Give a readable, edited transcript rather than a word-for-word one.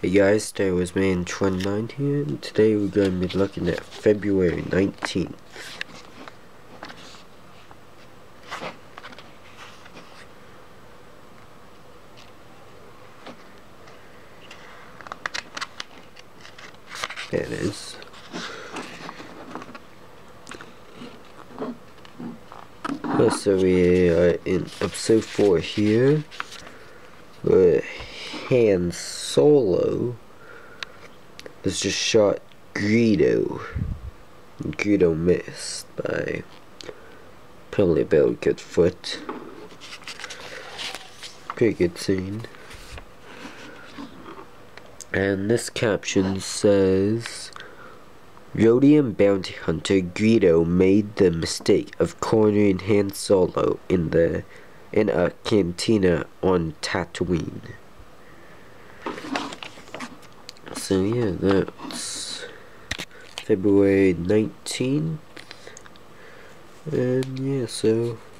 Hey guys, today was me and 29 here, and today we're going to be looking at February 19th. There it is. So we are in episode 4 here, where Han Solo has just shot Greedo. Greedo missed by probably about a good foot. Pretty good scene. And this caption says, Rhodium bounty hunter Greedo made the mistake of cornering Han Solo in a cantina on Tatooine. So yeah, that's February 19th. And yeah, so